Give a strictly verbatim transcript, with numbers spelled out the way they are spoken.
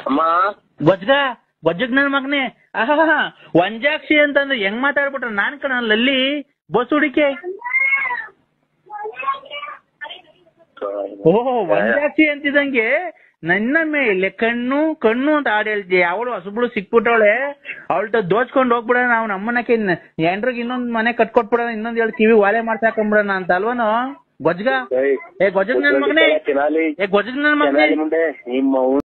ಅಮ್ಮ ಗೊಜ್ಗ ಗೊಜ್ಜಗ್ ನನ್ ಮಗನೇ ಆಹಾ ವಂಜಾಕ್ಷಿ ಅಂತಂದ್ರೆ ಹೆಂಗ್ ಮಾತಾಡ್ಬಿಟ್ರ ನಾನ್ ಕಣಲ್ಲ ಅಲ್ಲಿ ಬಸ್ ಹುಡಿಕೆ. ಓಹೋ ವಂಜಾಕ್ಷಿ ಅಂತಿದಂಗೆ ನನ್ನ ಮೇಲೆ ಕಣ್ಣು ಕಣ್ಣು ಅಂತ ಹಾಡು ಹೇಳ್ತಿ. ಅವಳು ಹೊಸಬ್ಳು ಸಿಕ್ಬಿಟ್ಟವಳೆ, ಅವಳ್ತ ದೋಚ್ಕೊಂಡ್ ಹೋಗ್ಬಿಡ. ನಾವು ನಮ್ಮನಕ್ಕೆ ಎಂಡ್ರಿಗೆ ಇನ್ನೊಂದ್ ಮನೆ ಕಟ್ಕೊಟ್ಬಿಡ, ಇನ್ನೊಂದ್ ಹೇಳಿ ಕಿವಿ ವಾಲೆ ಮಾಡ್ಸಾಕೊಂಬಿಡೋಣ ಅಂತ ಅಲ್ವನು ಗೊಜ್ಗ. ಏ ಗೊಜ್ಜಗ್ ನನ್ ಮಗನೇ, ಏ ಗೊಜ್ಜಗ್ ನನ್ ಮಗನೇ.